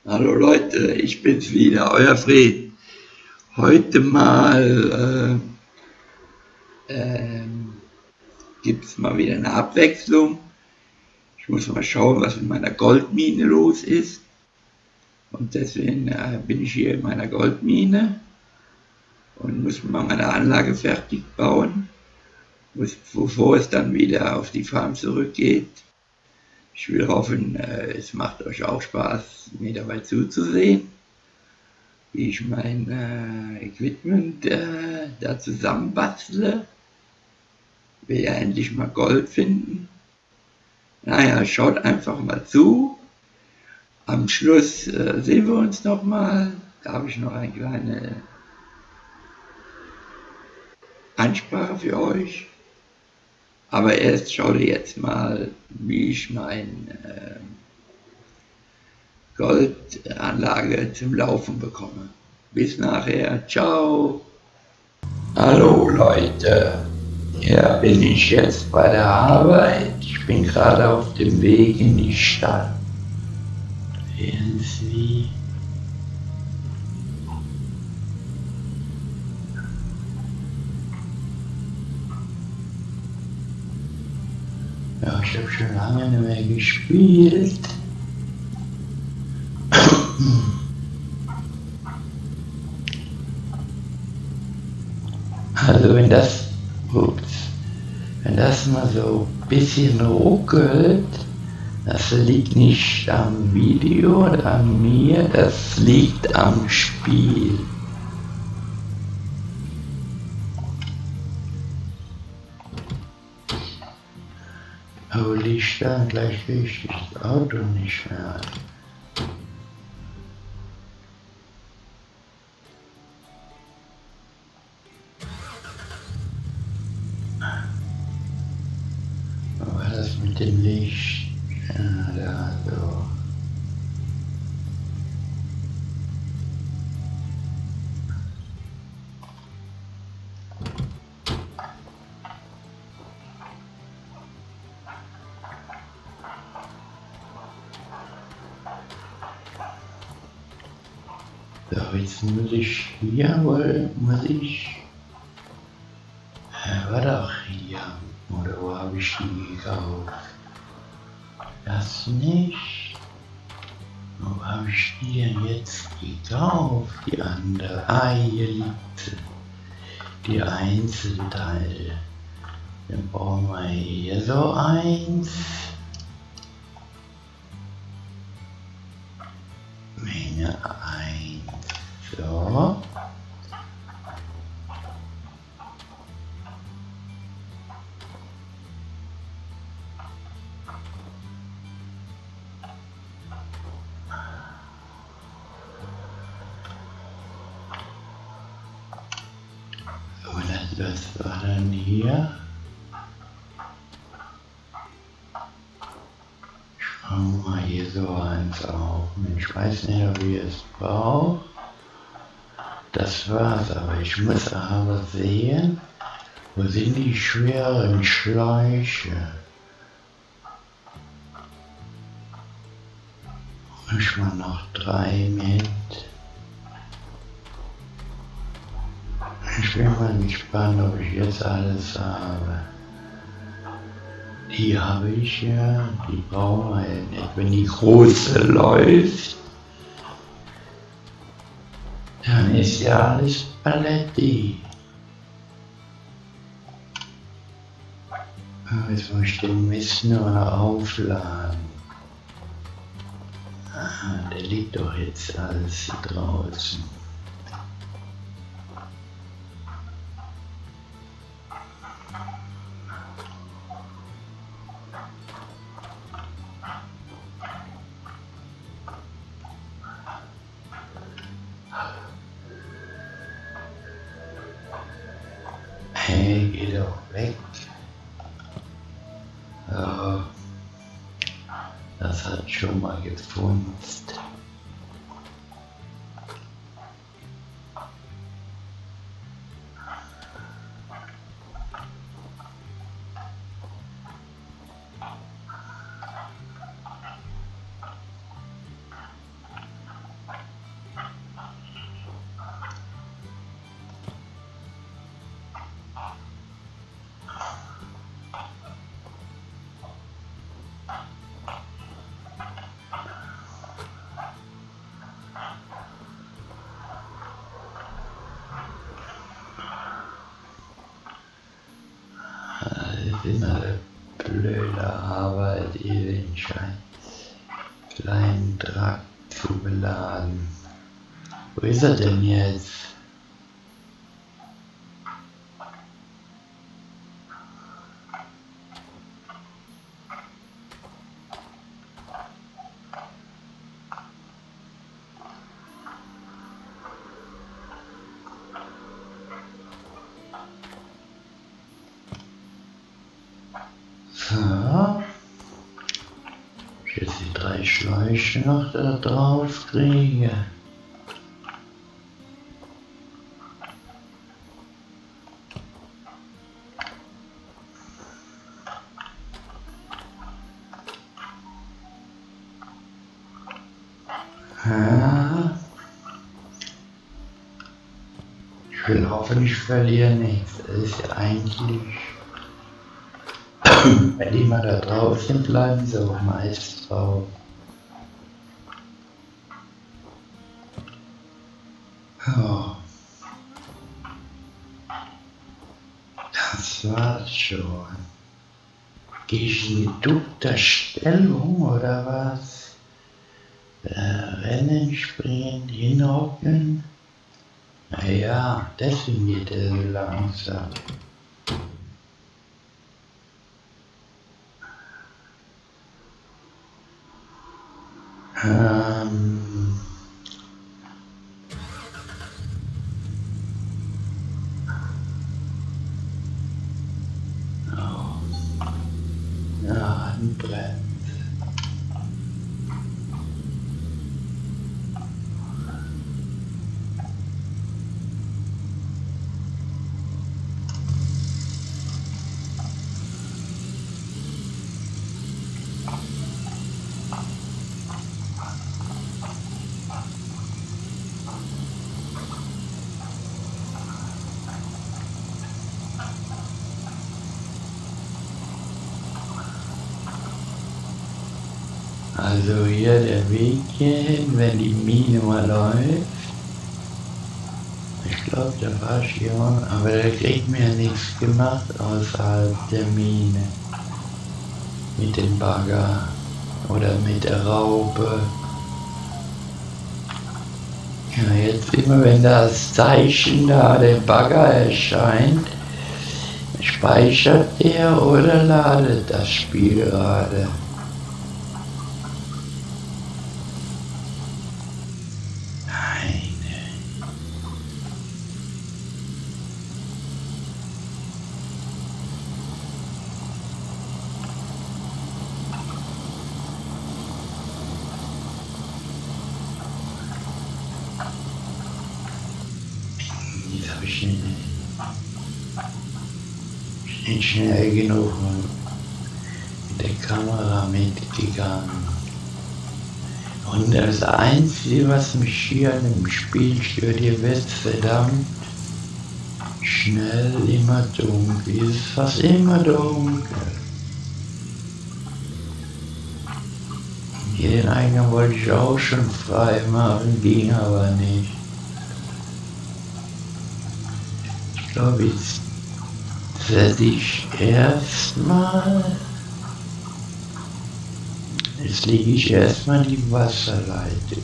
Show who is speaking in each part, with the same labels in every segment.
Speaker 1: Hallo Leute, ich bin's wieder, euer Fred. Heute mal gibt's mal wieder eine Abwechslung. Ich muss mal schauen, was mit meiner Goldmine los ist. Und deswegen bin ich hier in meiner Goldmine und muss mal meine Anlage fertig bauen, bevor es dann wieder auf die Farm zurückgeht. Ich will hoffen, es macht euch auch Spaß, mir dabei zuzusehen, wie ich mein Equipment da zusammenbastle. Will ja endlich mal Gold finden. Naja, schaut einfach mal zu. Am Schluss sehen wir uns nochmal. Da habe ich noch eine kleine Ansprache für euch. Aber erst schaut ihr jetzt mal, wie ich meine Goldanlage zum Laufen bekomme. Bis nachher. Ciao. Hallo Leute. Ja, bin ich jetzt bei der Arbeit. Ich bin gerade auf dem Weg in die Stadt. Sehen Sie. Ja, ich habe schon lange nicht mehr gespielt. Also wenn das mal so ein bisschen ruckelt, das liegt nicht am Video oder an mir, das liegt am Spiel. Aber liegt dann gleich richtig das Auto nicht mehr an. Aber das mit dem Licht, ja, da so. So, jetzt muss ich hier, war doch hier, oder wo habe ich die gekauft? Das nicht. Wo habe ich die denn jetzt gekauft? Die andere. Ah, hier liegt sie. Die Einzelteile. Dann brauchen wir hier so eins. Menge 1. So. Das war dann hier. Schauen wir mal hier so eins auf. Ich weiß nicht, ob ihr es braucht. Das war's, aber ich muss aber sehen, wo sind die schweren Schläuche? Ich mal noch 3 mit. Ich bin mal gespannt, ob ich jetzt alles habe. Die habe ich ja, die brauchen wir ja nicht. Wenn die große läuft, dann ist ja alles Paletti. Jetzt muss ich den Mist nur noch aufladen. Ah, der liegt doch jetzt alles hier draußen. Hey, geh doch weg. Oh, das hat schon mal gefunzt. immer eine blöde Arbeit, hier den kleinen Trakt zu beladen. Wo ist er denn jetzt? So. Jetzt die 3 Schläuche noch da drauf kriege. Ja. Ich will hoffen, ich verliere nichts. Das ist ja eigentlich... Wenn die mal da drauf sind, bleiben sie auch meist drauf. Oh. Das war's schon. Gehe ich in geduckter Stellung oder was? Rennen, springen, hinhocken. Naja, deswegen geht er so langsam. Oh. Ja, ein Brett. Also hier der Weg hin, wenn die Mine mal läuft. Ich glaube, da war ich hier, aber der kriegt mir nichts gemacht außerhalb der Mine. Mit dem Bagger oder mit der Raupe. Ja, jetzt immer wenn das Zeichen da, der Bagger erscheint, speichert er oder ladet das Spiel gerade. Jetzt habe ich nicht schnell genug mit der Kamera mitgegangen. Und das Einzige, was mich hier an dem Spiel stört, hier wird verdammt schnell immer dunkel. Es ist fast immer dunkel. Hier den Eingang wollte ich auch schon frei machen, ging aber nicht. Ich glaube, jetzt werde ich erstmal... Jetzt lege ich erstmal die Wasserleitung.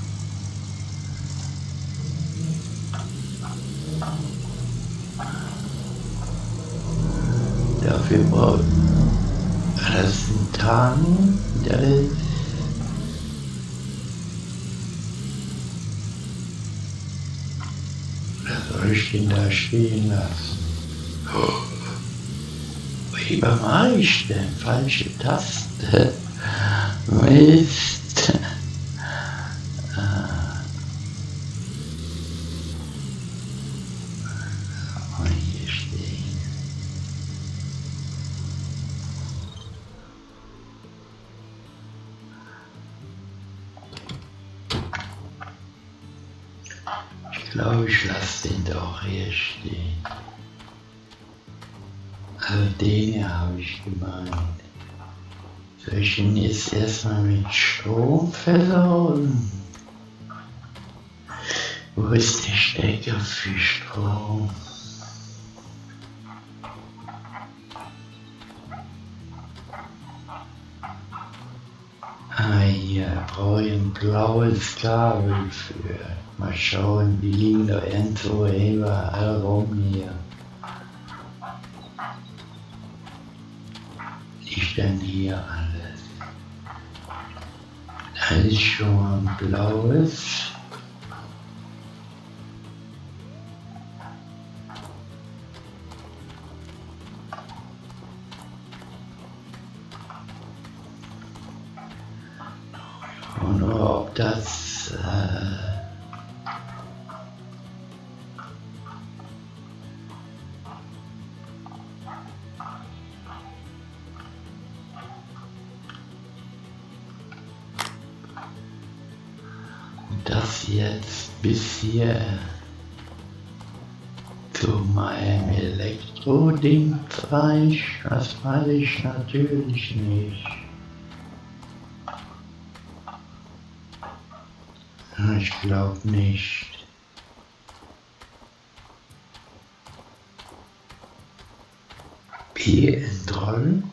Speaker 1: Dafür braucht das ein Tank, der ist... Was soll ich den da stehen lassen? Wie mache ich denn? Falsche Taste. Mist. Hier stehen. Ich glaube, ich lasse den doch hier stehen. Also den hier habe ich gemeint. Soll ich ihn jetzt erstmal mit Strom versorgen? Wo ist der Stecker für Strom?
Speaker 2: Hier brauche ich ein blaues Kabel für. Mal schauen, die liegen da irgendwo überall rum hier. Liegt denn hier alles? Da ist schon mal ein blaues. Und ob das das jetzt bis hier zu meinem Elektro-Ding reicht, das weiß ich natürlich nicht. Ich glaube nicht. P-Entroll.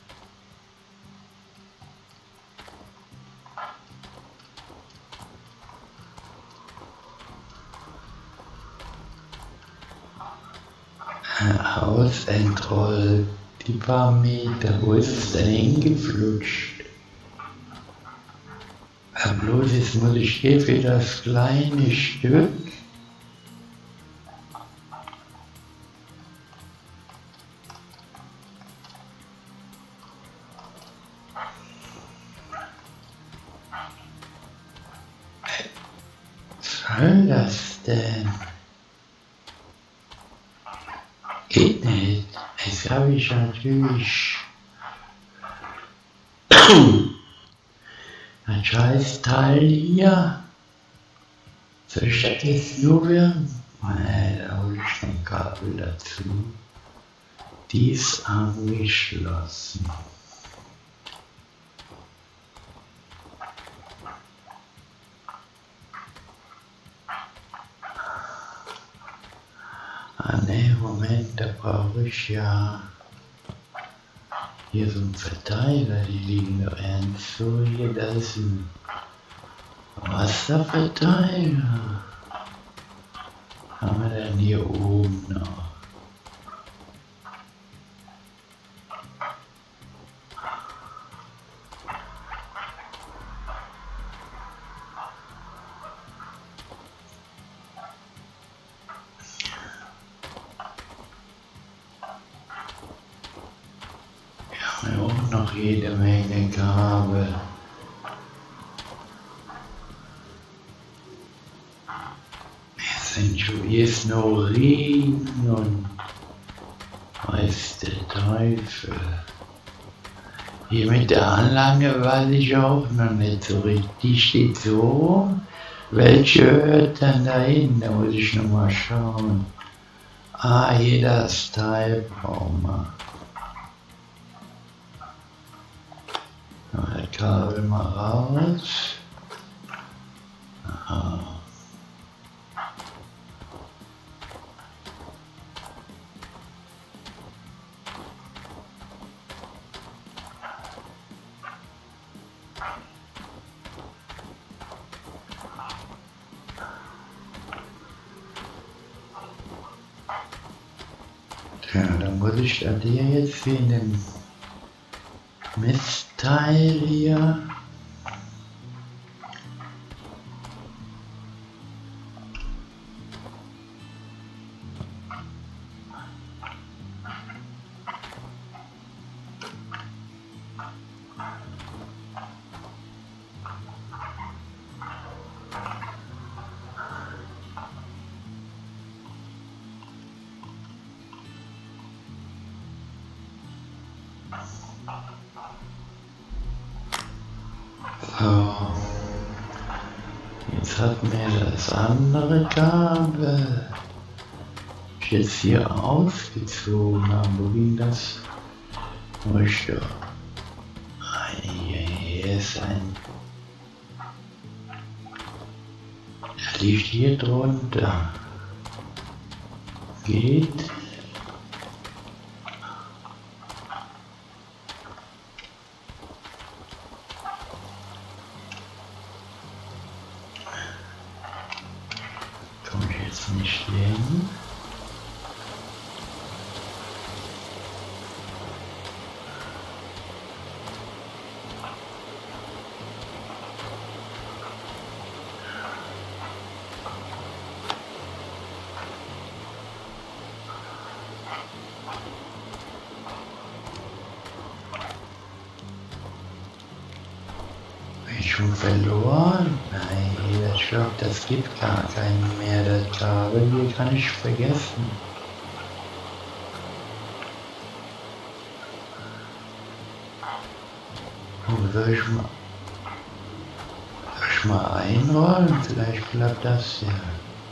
Speaker 2: Ausentroll. Die paar Meter, wo ist es denn hingeflutscht? Bloß jetzt muss ich hier für das kleine Stück was soll das denn? Geht nicht. Jetzt habe ich natürlich ein scheiß Teil hier. Soll ich das jetzt nur werden? Nein, da hole ich ein Kabel dazu. Die ist angeschlossen. Ah ne, Moment, da brauche ich ja hier so einen Verteiler, die liegen da irgendwo hier, da ist ein Wasserverteiler. Haben wir denn hier oben noch? Ja, auch noch jede Menge Kabel. Hier ist noch Regen und weiß der Teufel. Hier mit der Anlage weiß ich auch noch nicht so richtig. Die steht so. Welche hört dann dahin? Da muss ich noch mal schauen. Ah, hier das Teil brauchen wir. Das Kabel mal raus. Aha. Ja, dann muss ich das hier jetzt finden. Mistteil hier. So, jetzt hat mir das andere Kabel jetzt hier ausgezogen. Wo ging das? Wo ist da? Hier ist ein. Der liegt hier drunter. Geht. nicht hin. Schon verloren? Nein, ich glaube, das gibt gar keinen mehr. Das Kabel hier kann ich vergessen. Oh, soll ich mal einrollen? Vielleicht klappt das ja.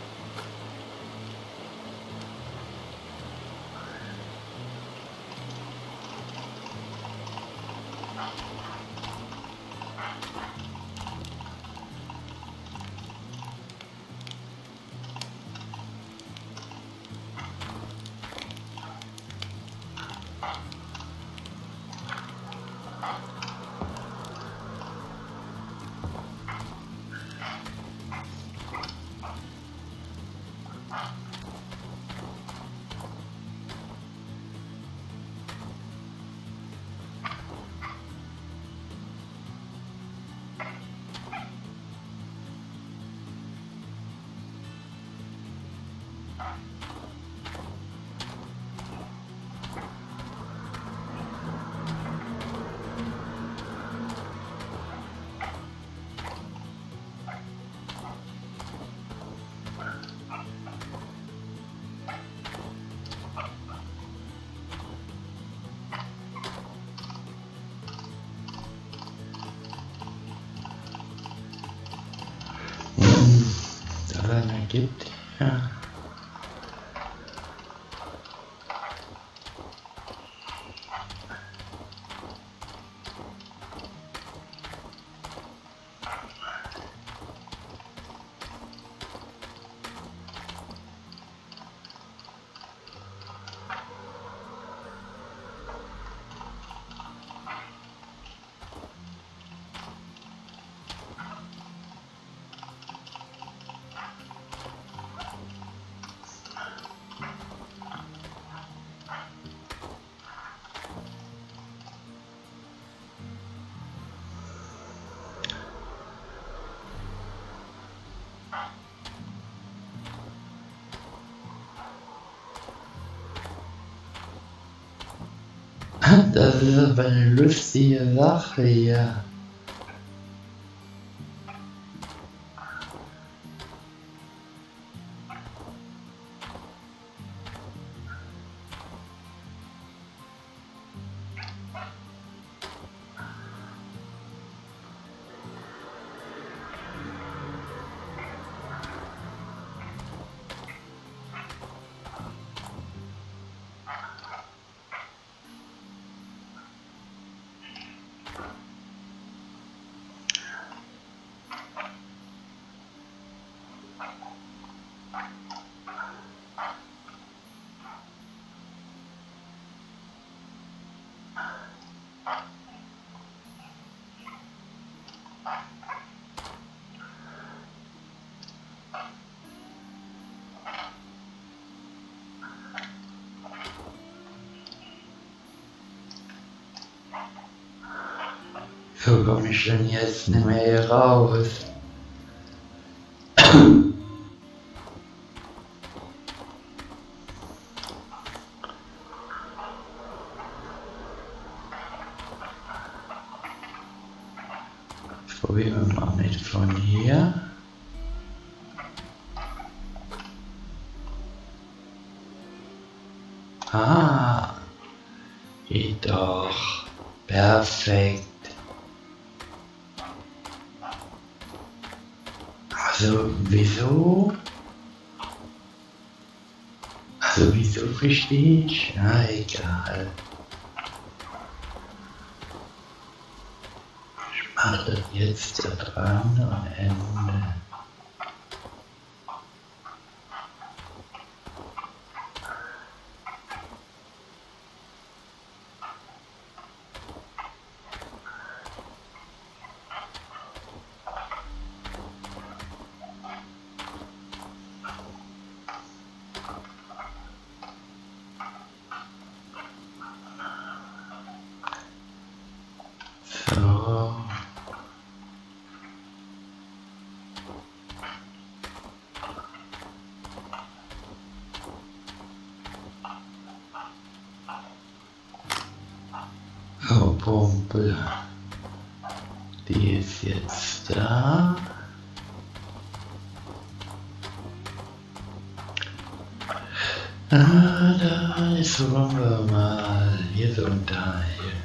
Speaker 2: Daran ergibt, ja. Das ist aber eine lustige Sache hier. So komme ich denn jetzt nicht mehr hier raus. Probieren wir mal mit von hier. Ah, geht doch. Perfekt. Also, wieso? Also, wieso verstehe ich? Na, egal. Ich mache das jetzt da dran und Ende. Oh, Pumpe. Die ist jetzt da. Ah, da ist wir mal hier so ein Teil.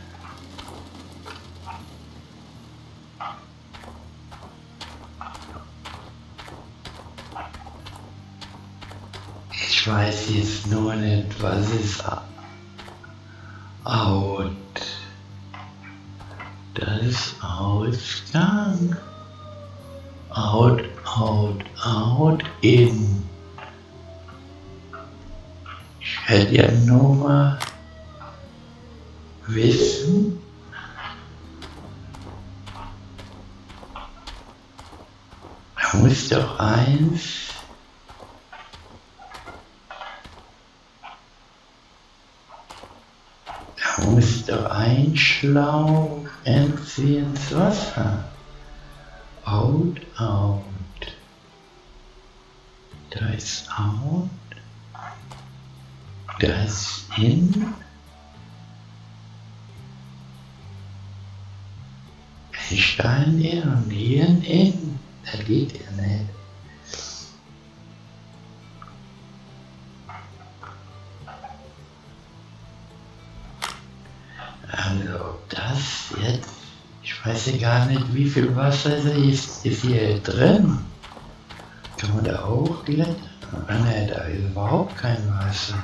Speaker 2: Ich weiß jetzt nur nicht, was ist out. Das ist Ausgang. Out, in. Ich werde ja nur mal wissen, da muss doch ein Schlauch entziehen ins Wasser. Out. Da ist out. Da ist in. Ich stand in und hier ein in. Das geht ja nicht. Also ob das jetzt, ich weiß ja gar nicht, wie viel Wasser ist hier drin. Kann man da auch klettern? Ah ne, da ist überhaupt kein Wasser.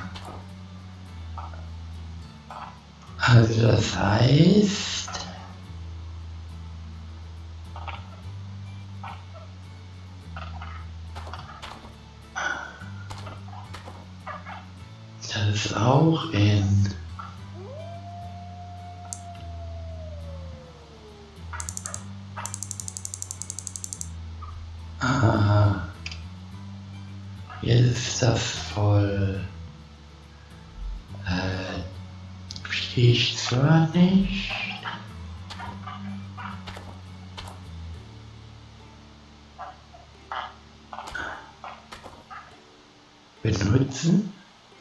Speaker 2: Also das heißt, das ist auch in. Ah, jetzt ist das voll. Verstehe ich zwar nicht. Benutzen.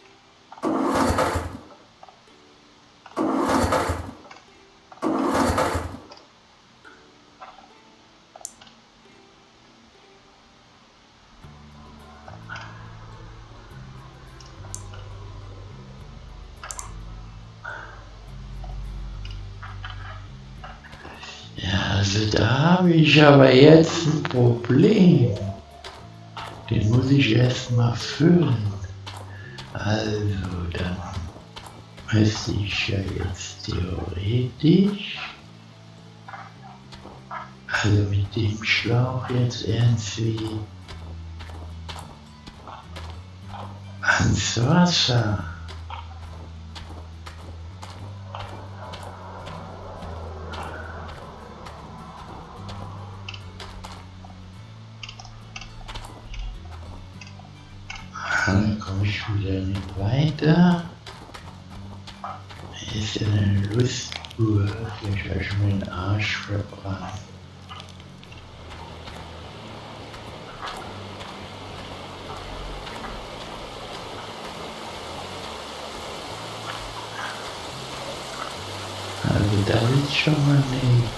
Speaker 2: Also da habe ich aber jetzt ein Problem. Den muss ich erstmal füllen. Also dann müsste ich ja jetzt theoretisch, also mit dem Schlauch jetzt irgendwie ans Wasser. Dann komme ich wieder nicht weiter. Ist ja eine Lustuhr. Vielleicht habe ich mir den Arsch verbrannt. Also das ist schon mal nichts.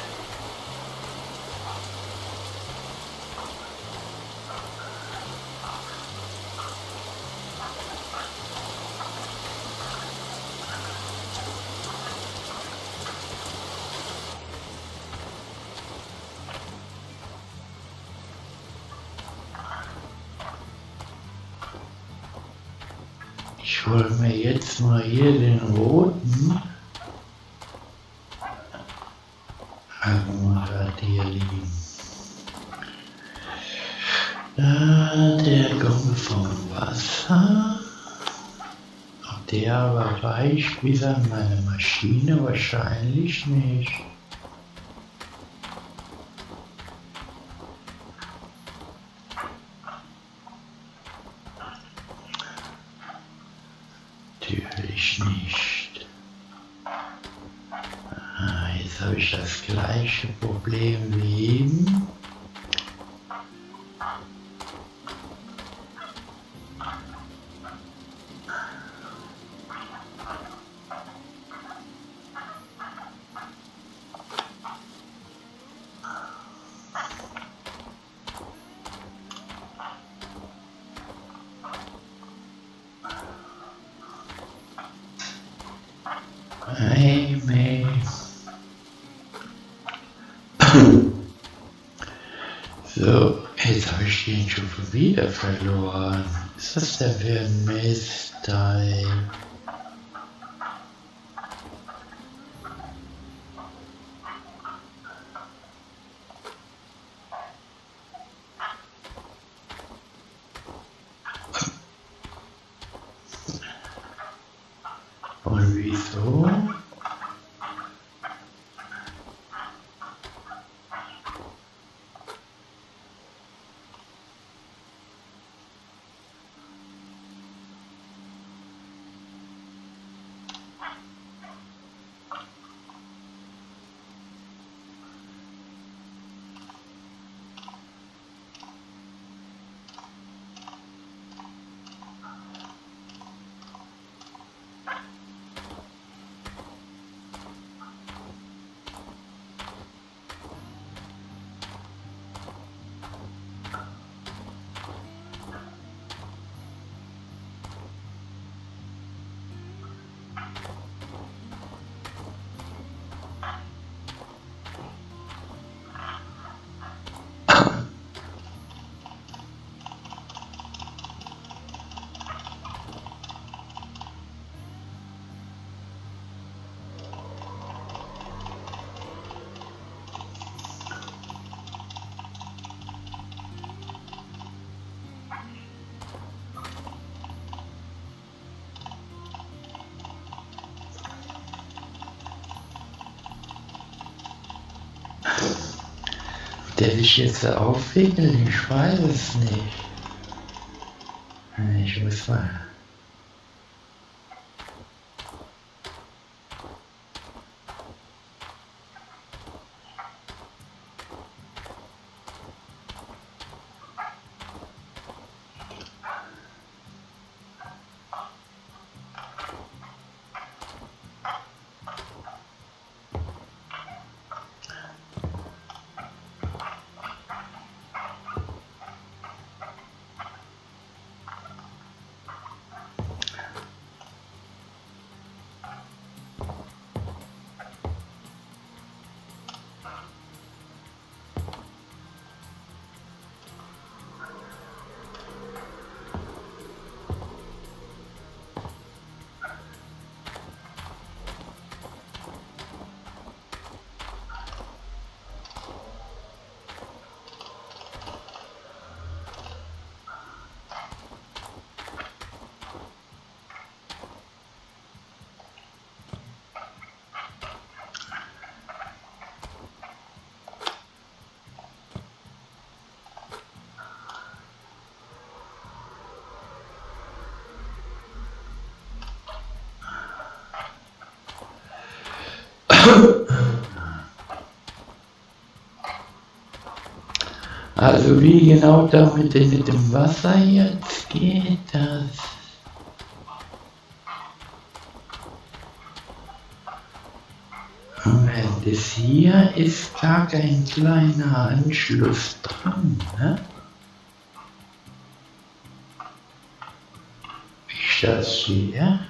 Speaker 2: Ich hole mir jetzt mal hier den roten. Hat hier liegen. Der kommt vom Wasser. Ob der aber reicht bis an meine Maschine? Wahrscheinlich nicht. Natürlich nicht. Jetzt habe ich das gleiche Problem wie eben. Amy. So, jetzt habe ich den schon wieder verloren. Ist das der für ein Mistteil? Und wieso? Der sich jetzt aufwickeln? Ich weiß es nicht. Ich muss mal. Also wie genau damit mit dem Wasser jetzt geht, das... Das hier ist gar kein kleiner Anschluss dran, ne? Wie ich das sehe.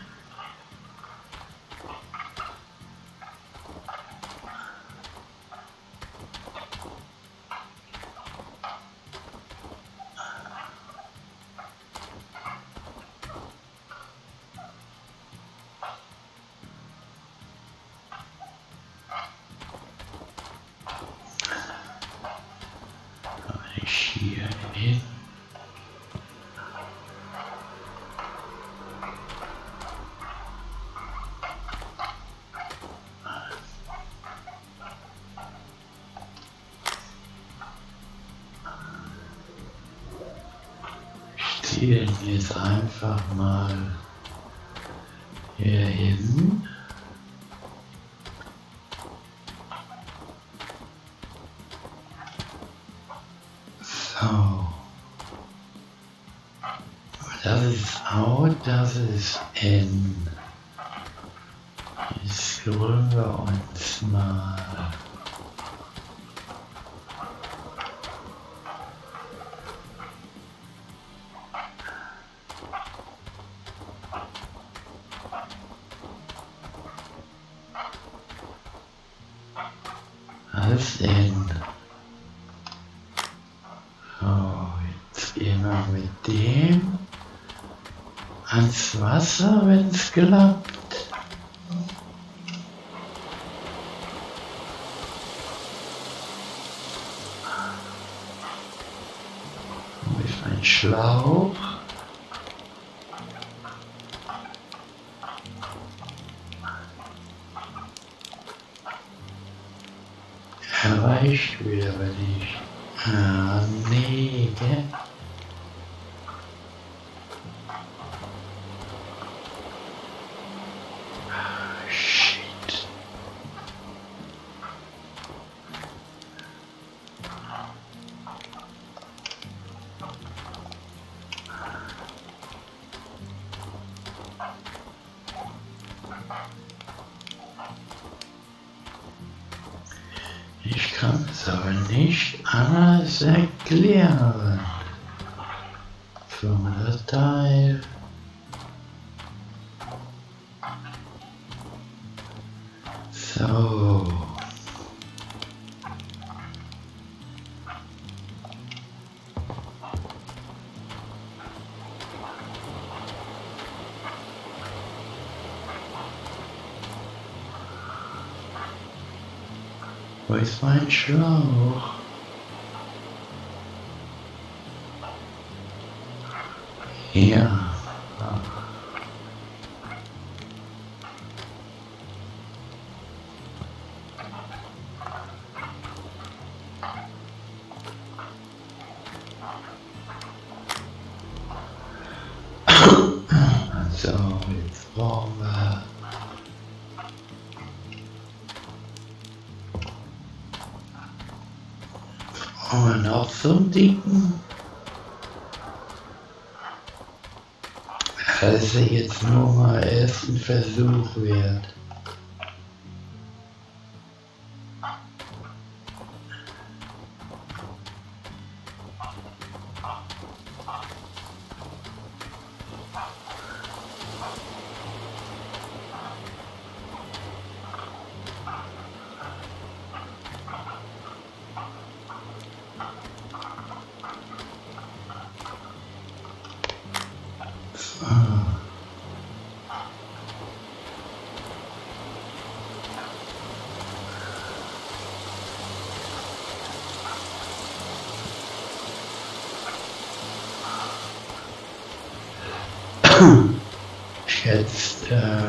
Speaker 2: Hier hin. Ich ziehe ihn jetzt einfach mal hier hin. So. Das ist out, das ist in. Jetzt scrollen wir uns mal. das denn? So, jetzt gehen wir mit dem ans Wasser, wenn es klappt. Mit einem Schlauch. Erreicht wieder aber nicht. Ah, nee, gell? Shit. Ich kann es aber nicht anders erklären. Vom Teil. So. Wo ist mein Schlauch? Hier. So, jetzt brauchen wir noch so einen dicken. Das ist ja jetzt nur mal erst ein Versuch wert. Jetzt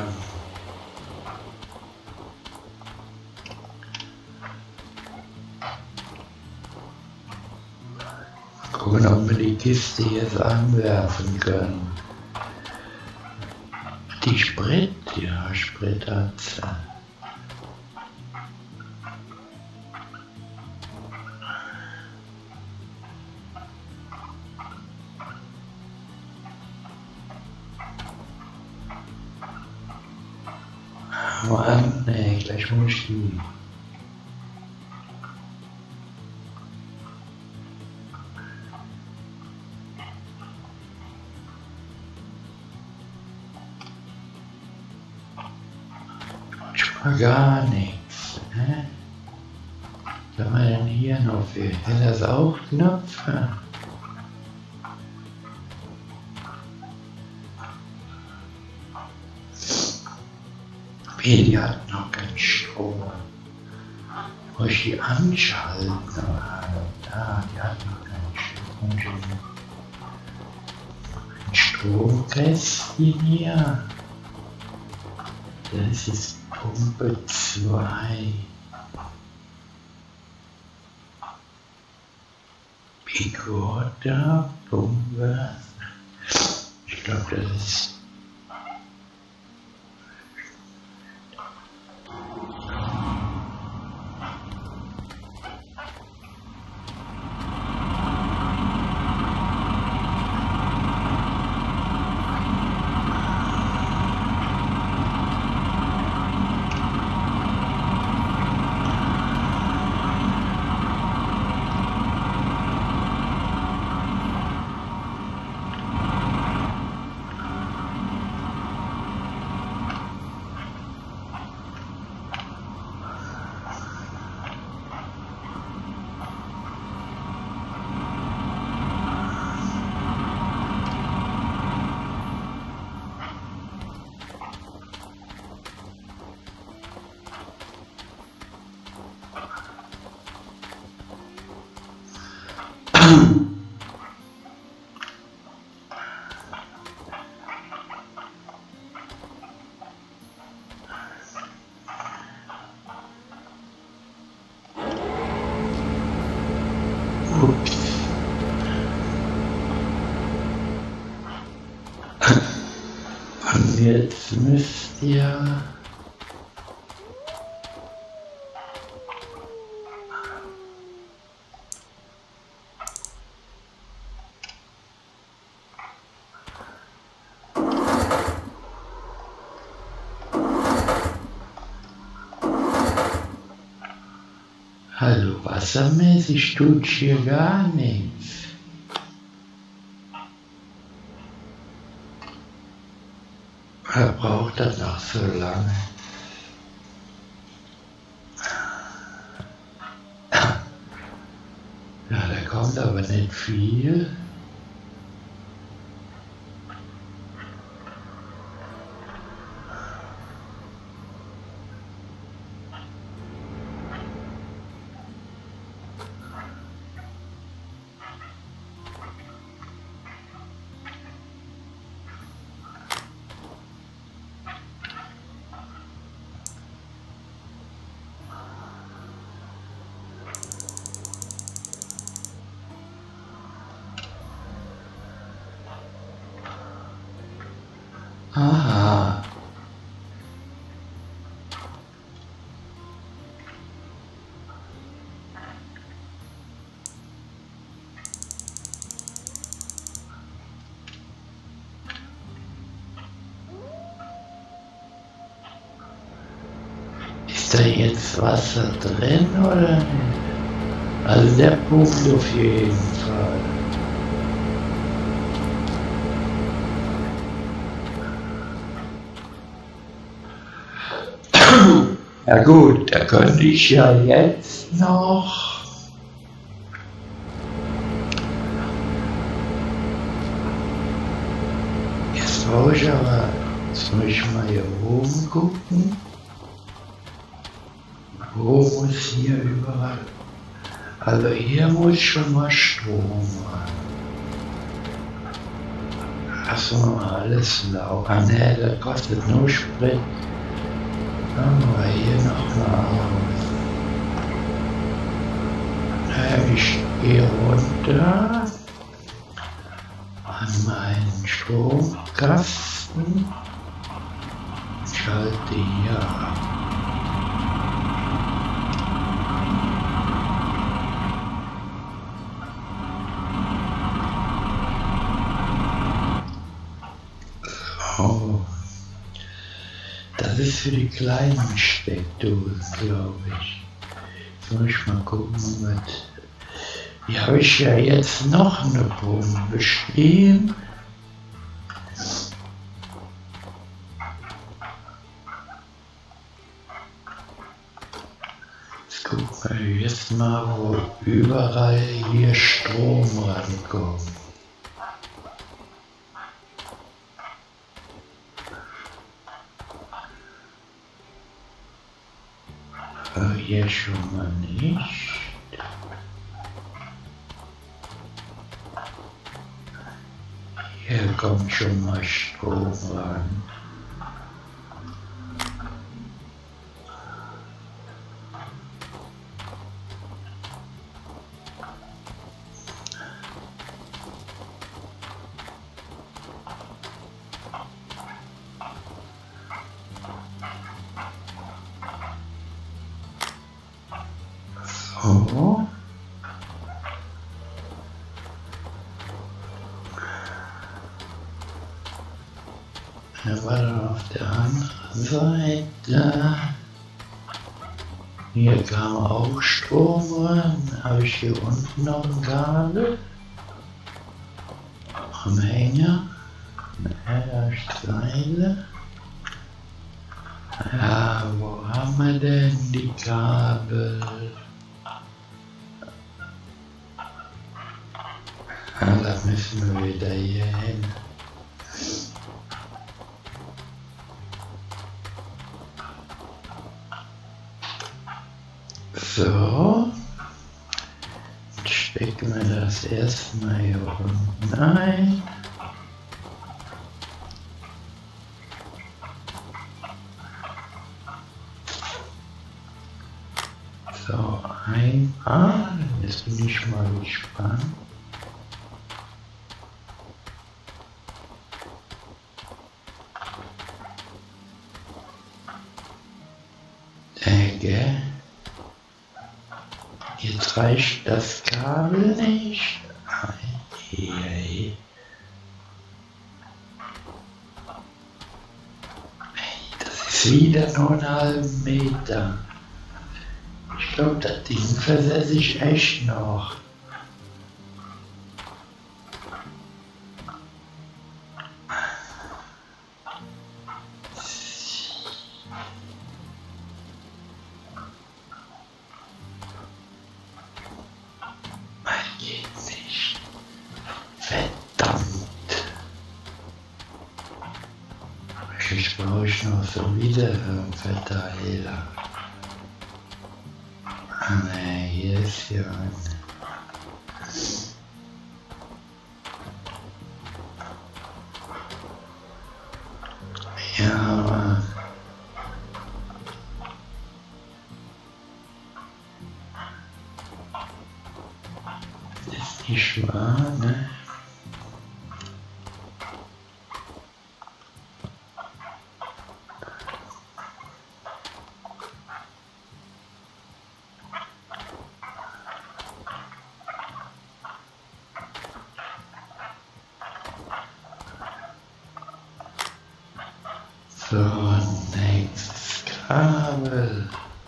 Speaker 2: gucken, ob wir die Kiste jetzt anwerfen können. Die Sprit, ja, Sprit hat sie. Mann, nee, gleich muss ich die. Gar nichts. Ne? Was haben wir denn hier noch für? Sind das auch Knöpfe? Die hat noch keinen Strom. Muss ich die anschalten? Ja, die hat noch keinen Strom. Ein Stromkästchen hier. Das ist Pumpe 2. Picotta, Pumpe. Ich glaube, das ist. Ups. Und jetzt müsst ihr also wassermäßig tut hier gar nichts. Er braucht das auch so lange. Ja, da kommt aber nicht viel. Aha. Ist da jetzt Wasser drin oder nicht? Also der pumpt auf jeden Fall. Ja gut, da könnte ich ja jetzt noch jetzt brauche ich aber, jetzt muss ich mal hier oben gucken. Wo muss hier überall? Also hier muss schon mal Strom rein. Achso, alles lau. Ah ne, das kostet nur Sprit. Dann wir hier noch mal raus. Ich gehe runter an meinen Stromkasten und schalte hier ab. So. Das ist für die kleinen Steckdosen, glaube ich. Jetzt muss ich mal gucken, was. Hier habe ich ja jetzt noch eine Pumpe stehen. Jetzt gucken wir jetzt mal, wo überall hier Strom rankommt. Hier schon mal nicht. Hier kommt schon mal Strom ran. So. Er war dann auf der anderen Seite. Hier kam auch Strom rein. Habe ich hier unten noch ein Kabel. Am Hänger. Da ist Seile. Ja, wo haben wir denn die Kabel? Da müssen wir wieder hier hin. So. Jetzt stecken wir das erstmal hier unten ein. So, einmal. Jetzt bin ich mal gespannt. Denke, jetzt reicht das Kabel nicht. Hey, das ist wieder nur einen halben Meter. Ich glaube, das Ding versetze ich echt noch. Geht nicht. Verdammt. Ich brauche noch so wieder einen Verteiler. Ne, hier ist ja ein. Ja, das ist nicht wahr, ne? So, nächstes Kabel.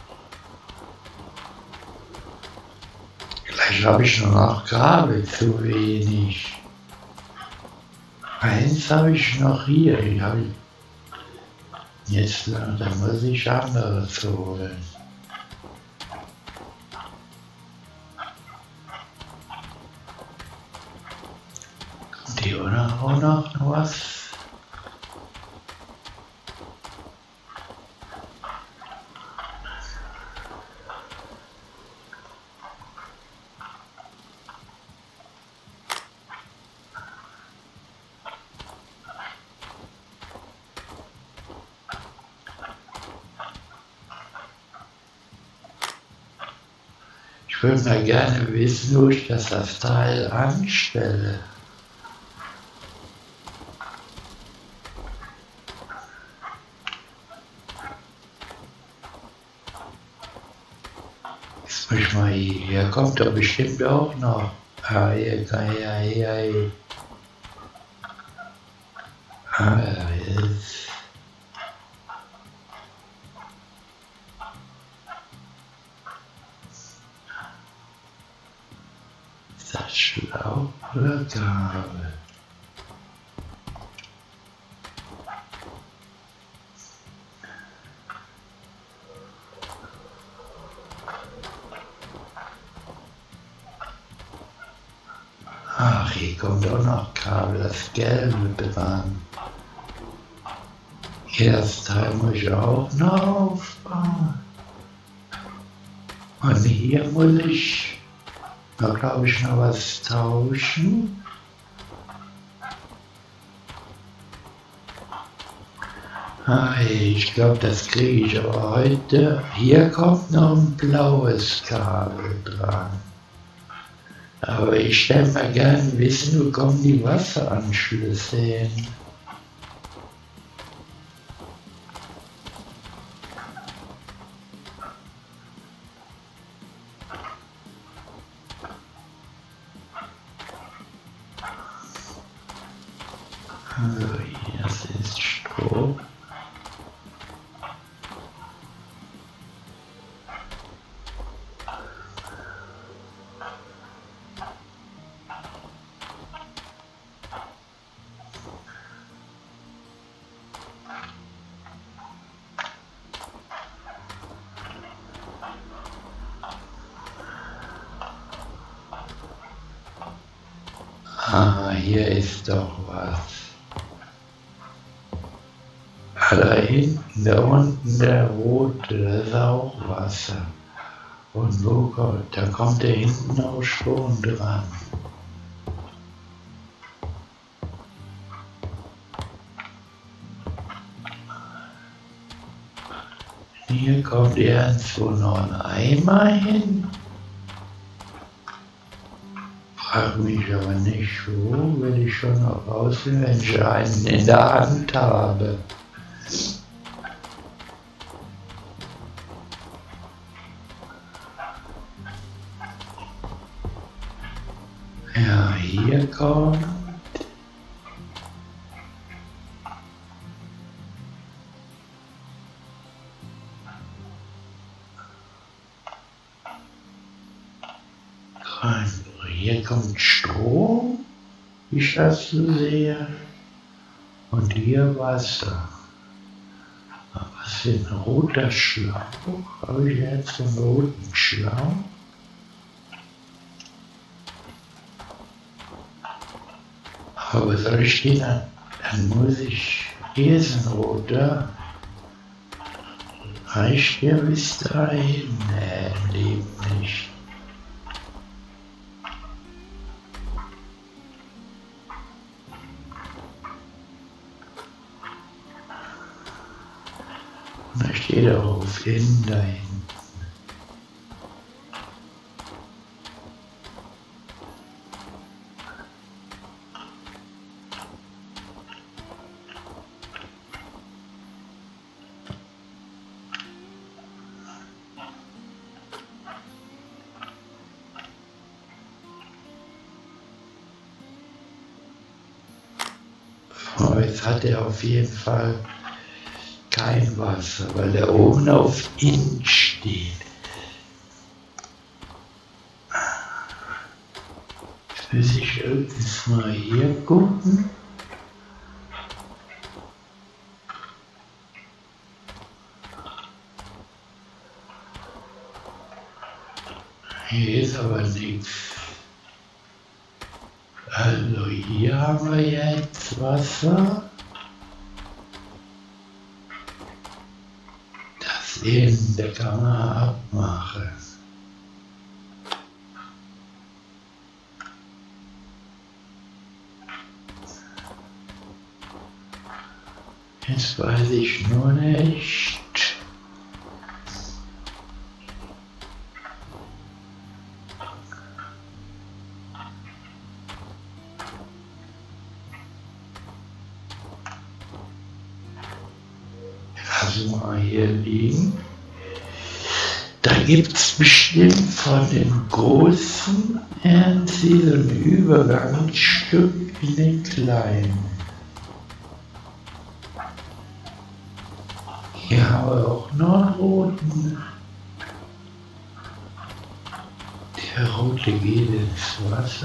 Speaker 2: Vielleicht habe ich nur noch Kabel zu wenig. Eins habe ich noch hier. Jetzt, da muss ich anderes holen. Kommt hier auch noch was? Ich würde mal gerne wissen, wo ich das Teil anstelle. Jetzt muss ich mal hier kommt doch bestimmt auch noch. Ah, hier kann hier. Ah, jetzt. Das Schlauch oder Kabel? Ach, hier kommt auch noch Kabel, das Gelbe dran. Hier das Teil muss ich auch noch aufbauen. Und hier muss ich da glaube ich noch was tauschen. Ich glaube, das kriege ich aber heute. Hier kommt noch ein blaues Kabel dran. Aber ich stelle mir gerne wissen, wo kommen die Wasseranschlüsse hin. Also hier ist Strom. Ah, hier ist doch was. Da hinten, da unten der rote, das ist auch Wasser. Und wo kommt, da kommt der hinten auch Strom dran. Hier kommt irgendwo noch ein Eimer hin. Frag mich aber nicht, wo, will ich schon noch rausfinden, wenn ich einen in der Hand habe. Ja, hier kommt. Hier kommt Strom, wie ich das so sehe, und hier Wasser. Was für ein roter Schlauch? Habe ich jetzt einen roten Schlauch? Aber soll ich den dann muss ich, hier ist ein roter. Reicht der bis dahin? Nee, im Leben nicht. Da steht er auf hin da hinten. Oh, jetzt hat er auf jeden Fall kein Wasser, weil er oben auf ihn steht. Jetzt muss ich jetzt mal hier gucken. Hier ist aber nichts. Also hier haben wir jetzt Wasser. Das Ende kann man abmachen. Jetzt weiß ich nur nicht. Lassen wir hier liegen. Da gibt es bestimmt von dem großen irgendwie so ein Übergangsstück in den kleinen. Hier haben wir auch noch einen roten. Der rote geht ins Wasser.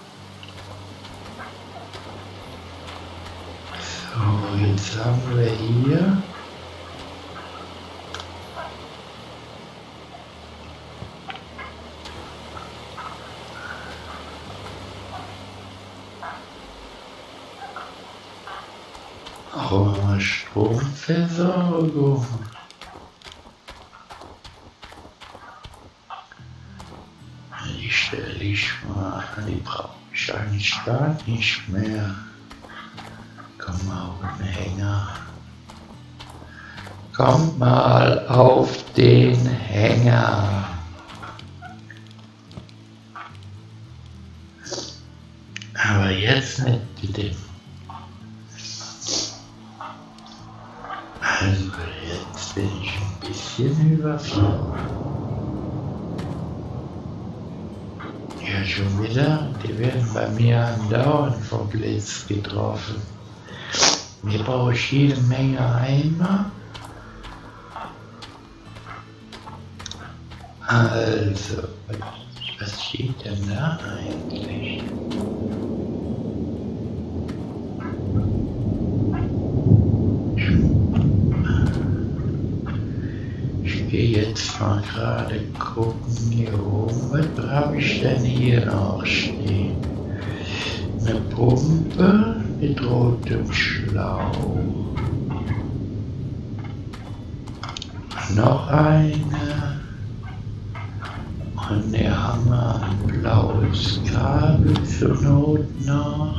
Speaker 2: So, jetzt haben wir hier Stromversorgung. Die stelle ich mal, die brauche ich eigentlich gar nicht mehr. Komm mal auf den Hänger. Komm mal auf den Hänger. Aber jetzt nicht bitte. Also jetzt bin ich ein bisschen überfordert. Ja, schon wieder. Die werden bei mir andauernd vom Blitz getroffen. Hier brauche ich jede Menge Eimer. Also, was steht denn da eigentlich? Ich gehe jetzt mal gerade gucken hier oben. Was habe ich denn hier noch stehen? Eine Pumpe mit rotem Schlauch. Noch eine. Und hier haben wir ein blaues Kabel zur Not noch.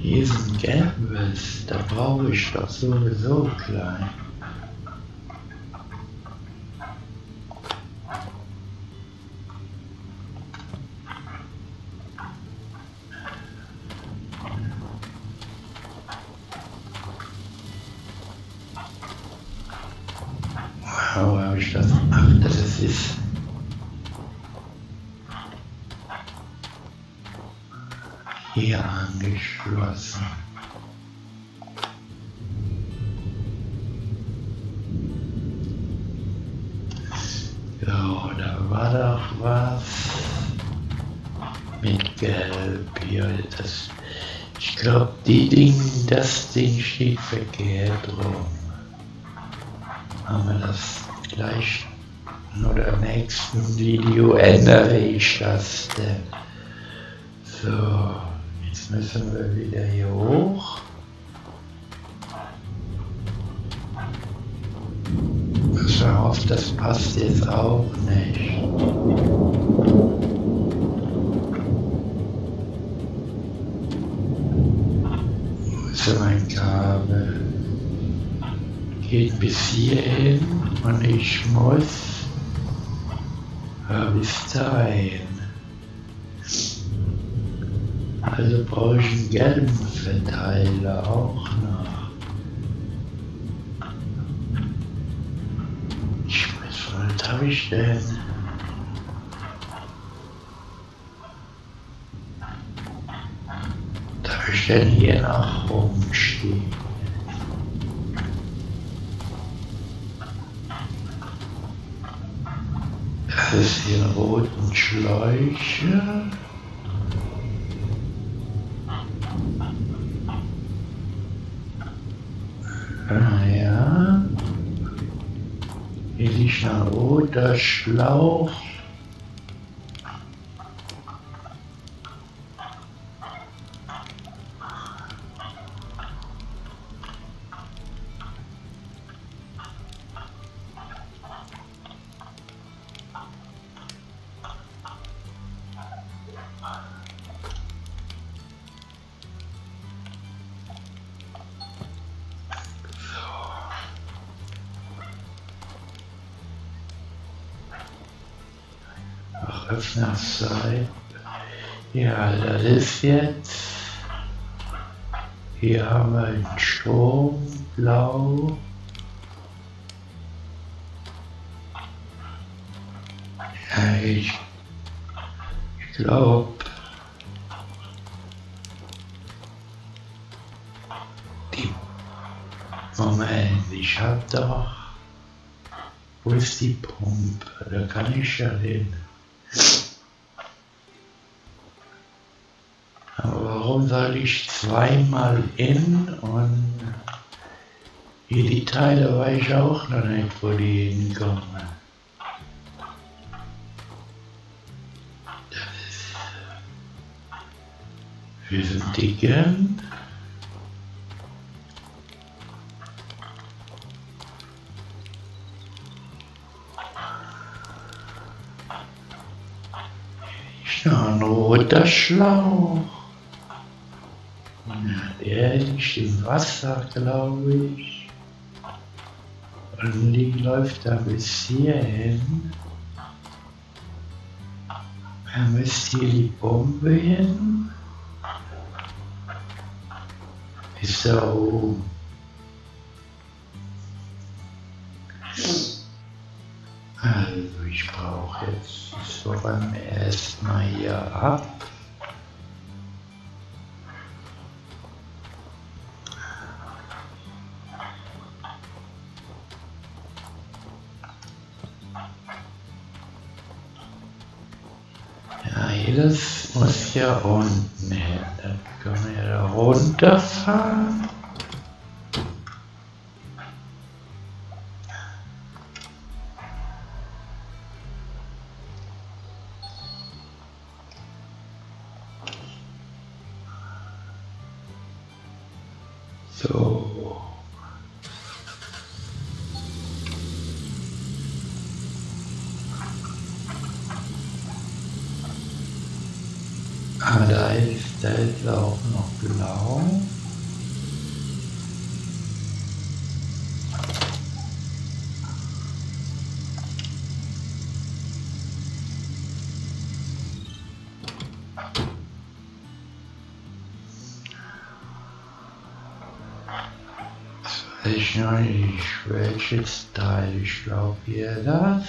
Speaker 2: Hier ist ein gelbes, da brauche ich doch sowieso klein. Wo habe ich das? Ach, das ist hier angeschlossen. So, da war doch was mit Gelb hier. Das, ich glaube, das Ding steht verkehrt rum. Haben wir das gleich oder im nächsten Video ändere ich das denn. So, jetzt müssen wir wieder hier hoch. Pass auf, das passt jetzt auch nicht. Wo ist denn mein Kabel? Geht bis hierhin und ich muss bis dahin. Also brauche ich einen gelben Verteiler auch noch. Was habe ich denn? Darf ich denn hier noch rumstehen? Das ist hier eine roten Schläuche. Ja. Hier liegt ein roter Schlauch. Öffnerseite. Ja, das ist jetzt. Hier haben wir einen Strom, blau. Ja, ich glaube, Moment, ich habe doch. Wo ist die Pumpe? Da kann ich ja hin. Aber warum soll ich zweimal in und hier die Teile weiß ich auch noch nicht, wo die hinkommen. Wir sind dicken. Ein roter Schlauch. Der liegt im Wasser, glaube ich. Und die läuft da bis hierhin. Da müsste hier die Bombe hin. Ist da oben. Also ich brauche jetzt so beim ersten Mal hier ab. Ja, jedes muss hier unten hin. Dann können wir da runterfahren. So. Ah, da ist Da ist auch noch blau. Ich noch nicht, welches Teil, ich glaube hier das.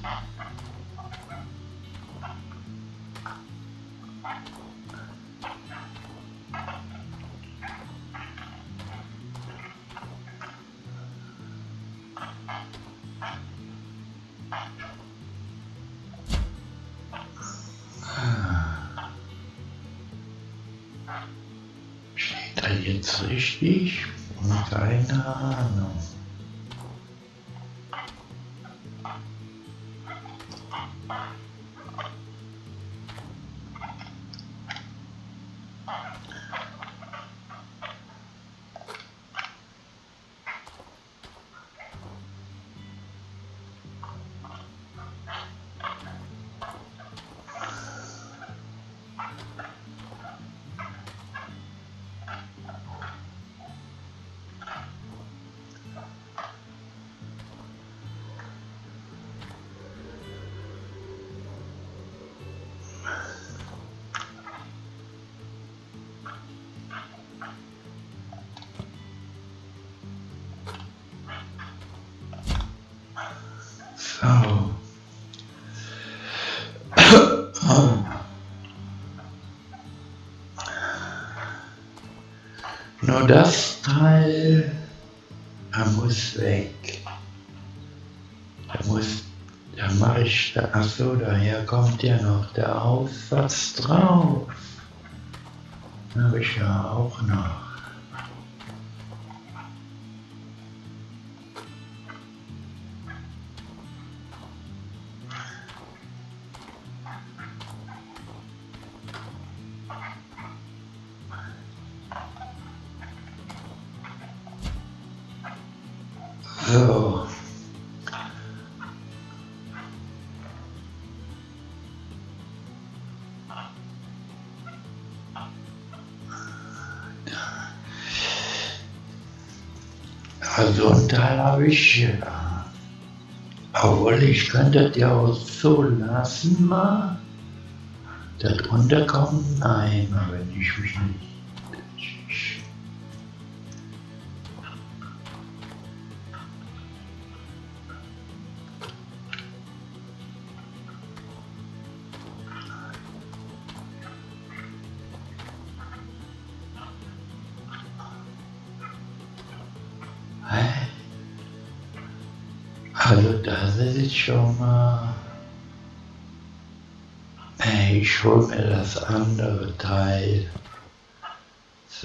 Speaker 2: Steht da jetzt richtig? Keine Ahnung. So. Nur das Teil, er muss weg. Da mache ich da, achso, daher kommt ja noch der Aufsatz drauf. Habe ich ja auch noch. So. Also ein Teil habe ich ja. Obwohl ich könnte das ja auch so lassen mal. Darunter kommt ein Eimer, wenn ich mich nicht. Also das ist schon mal. Ich hole mir das andere Teil. So.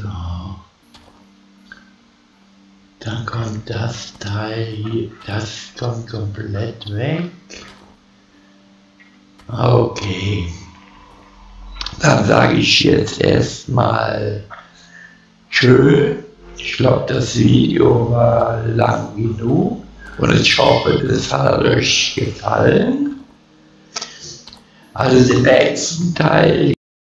Speaker 2: Dann kommt das Teil hier, das kommt komplett weg. Okay. Dann sage ich jetzt erstmal tschö. Ich glaube, das Video war lang genug und ich hoffe, das hat euch gefallen. Also den nächsten Teil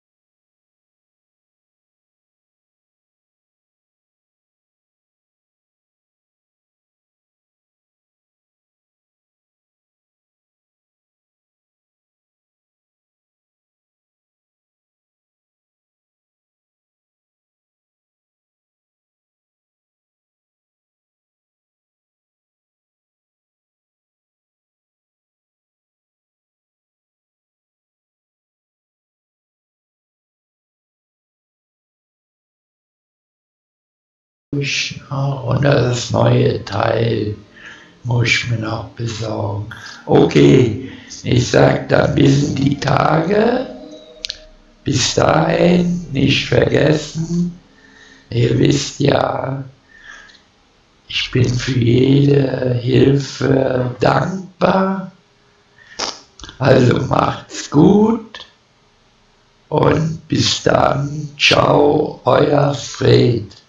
Speaker 2: und das neue Teil muss ich mir noch besorgen. Okay, ich sage dann bis die Tage. Bis dahin nicht vergessen, ihr wisst ja, ich bin für jede Hilfe dankbar. Also macht's gut und bis dann. Ciao, euer Fred.